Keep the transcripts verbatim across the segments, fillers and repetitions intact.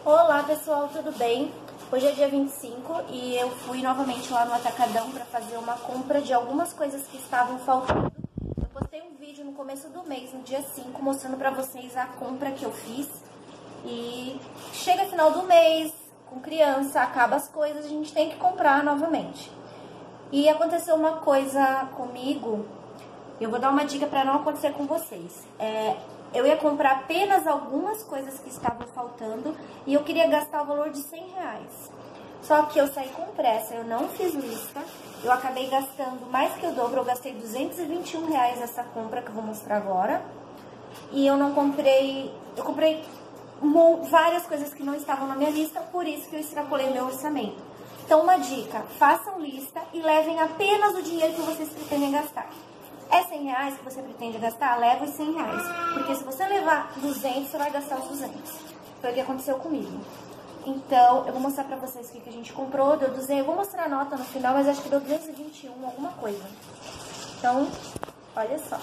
Olá pessoal, tudo bem? Hoje é dia vinte e cinco e eu fui novamente lá no Atacadão para fazer uma compra de algumas coisas que estavam faltando. Eu postei um vídeo no começo do mês, no dia cinco, mostrando para vocês a compra que eu fiz. E chega final do mês, com criança, acaba as coisas, a gente tem que comprar novamente. E aconteceu uma coisa comigo, eu vou dar uma dica para não acontecer com vocês. É... Eu ia comprar apenas algumas coisas que estavam faltando e eu queria gastar o valor de cem reais. Só que eu saí com pressa, eu não fiz lista, eu acabei gastando mais que o dobro, eu gastei duzentos e vinte e um reais nessa compra que eu vou mostrar agora. E eu não comprei, eu comprei várias coisas que não estavam na minha lista, por isso que eu extrapolei meu orçamento. Então uma dica, façam lista e levem apenas o dinheiro que vocês pretendem gastar. É cem reais que você pretende gastar? Leva os cem reais. Porque se você levar duzentos, você vai gastar os duzentos. Foi o que aconteceu comigo. Então, eu vou mostrar pra vocês o que a gente comprou. Deu duzentos, eu vou mostrar a nota no final, mas acho que deu duzentos e vinte e um, alguma coisa. Então, olha só.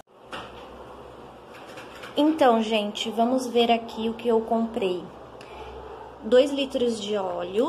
Então, gente, vamos ver aqui o que eu comprei. dois litros de óleo.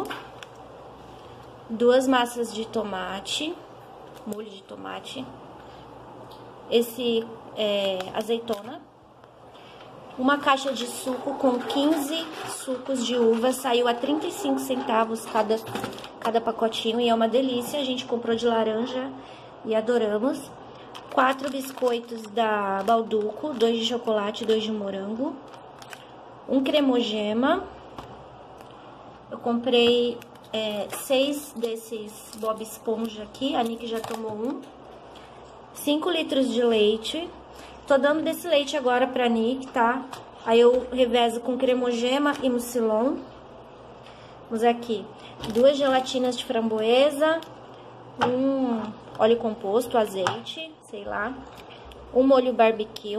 Duas massas de tomate. Molho de tomate. Esse é, azeitona, uma caixa de suco com quinze sucos de uva, saiu a trinta e cinco centavos cada, cada pacotinho e é uma delícia, a gente comprou de laranja e adoramos. Quatro biscoitos da Balduco, dois de chocolate e dois de morango. Um cremogema, eu comprei é, seis desses Bob Esponja aqui, a Nick já tomou um. cinco litros de leite. Tô dando desse leite agora pra Nick, tá? Aí eu revezo com cremogema e mucilon. Vamos aqui. Duas gelatinas de framboesa. Um óleo composto, azeite, sei lá. Um molho barbecue.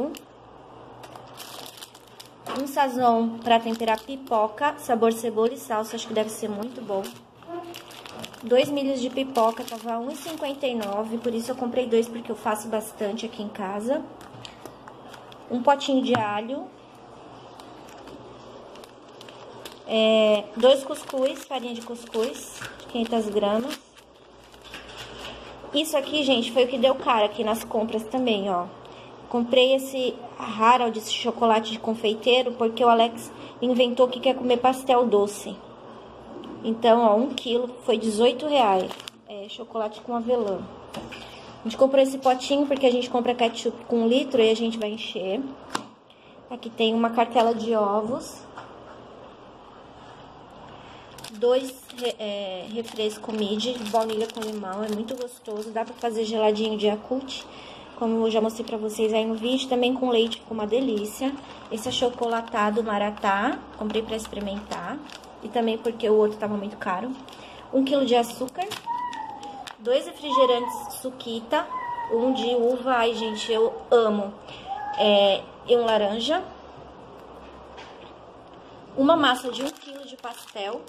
Um sazon pra temperar pipoca, sabor cebola e salsa. Acho que deve ser muito bom. Dois milhos de pipoca, tava um e cinquenta e nove, por isso eu comprei dois, porque eu faço bastante aqui em casa. Um potinho de alho. É, dois cuscuz, farinha de cuscuz, quinhentas gramas. Isso aqui, gente, foi o que deu cara aqui nas compras também, ó. Comprei esse Harold, esse chocolate de confeiteiro, porque o Alex inventou que quer comer pastel doce. Então, ó, um quilo foi dezoito reais. É, chocolate com avelã. A gente comprou esse potinho porque a gente compra ketchup com um litro e a gente vai encher. Aqui tem uma cartela de ovos. Dois é, refresco midi, baunilha com limão. É muito gostoso. Dá pra fazer geladinho de Yakult, como eu já mostrei pra vocês aí no vídeo. Também com leite, ficou uma delícia. Esse é chocolatado Maratá. Comprei pra experimentar. E também porque o outro tava muito caro. Um quilo de açúcar. Dois refrigerantes Suquita. Um de uva, ai gente, eu amo. É, e um laranja. Uma massa de um quilo de pastel.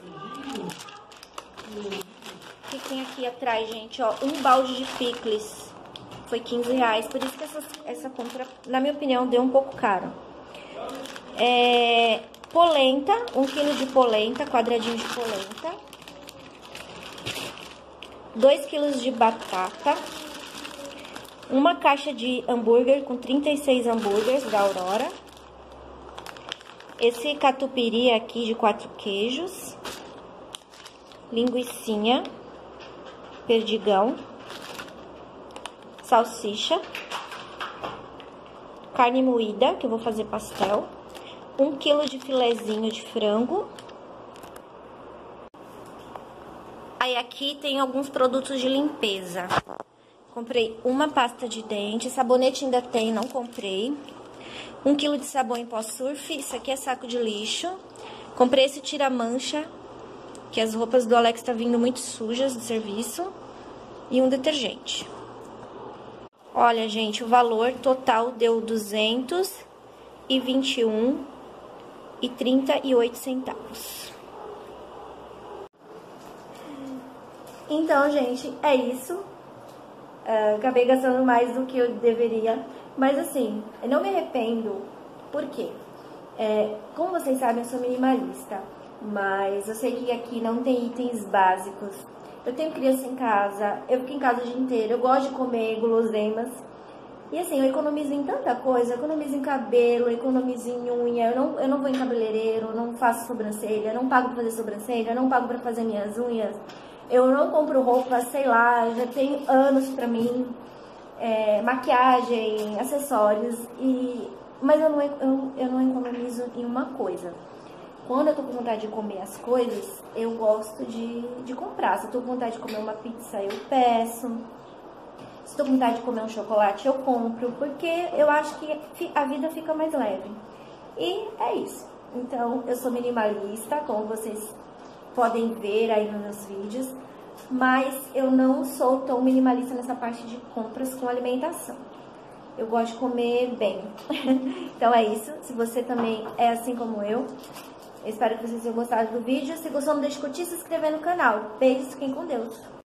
O que tem aqui atrás, gente? Ó, um balde de picles. Foi quinze reais. Por isso que essa, essa compra, na minha opinião, deu um pouco caro. É... Polenta, um quilo de polenta, quadradinho de polenta. dois quilos de batata. Uma caixa de hambúrguer com trinta e seis hambúrgueres da Aurora. Esse catupiry aqui de quatro queijos. Linguicinha. Perdigão. Salsicha. Carne moída, que eu vou fazer pastel. Um quilo de filezinho de frango. Aí aqui tem alguns produtos de limpeza. Comprei uma pasta de dente, sabonete ainda tem, não comprei. Um quilo de sabão em pó surf, isso aqui é saco de lixo. Comprei esse tira-mancha, que as roupas do Alex tá vindo muito sujas do serviço. E um detergente. Olha, gente, o valor total deu duzentos e vinte e um e trinta e oito centavos. Então, gente, é isso. Uh, acabei gastando mais do que eu deveria. Mas assim, eu não me arrependo. Por quê? É, como vocês sabem, eu sou minimalista. mas eu sei que aqui não tem itens básicos. Eu tenho criança em casa, eu fico em casa o dia inteiro, eu gosto de comer guloseimas. E assim, eu economizo em tanta coisa, eu economizo em cabelo, eu economizo em unha, eu não, eu não vou em cabeleireiro, eu não faço sobrancelha, eu não pago pra fazer sobrancelha, eu não pago pra fazer minhas unhas, eu não compro roupa, sei lá, já tenho anos pra mim, é, maquiagem, acessórios, e, mas eu não, eu, eu não economizo em uma coisa. Quando eu tô com vontade de comer as coisas, eu gosto de, de comprar. Se eu tô com vontade de comer uma pizza, eu peço. Se tô com vontade de comer um chocolate, eu compro. Porque eu acho que a vida fica mais leve. E é isso. Então, eu sou minimalista, como vocês podem ver aí nos meus vídeos. Mas eu não sou tão minimalista nessa parte de compras com alimentação. Eu gosto de comer bem. Então é isso. Se você também é assim como eu, eu espero que vocês tenham gostado do vídeo. Se gostou, não deixe de curtir e se inscrever no canal. Beijos, fiquem com Deus.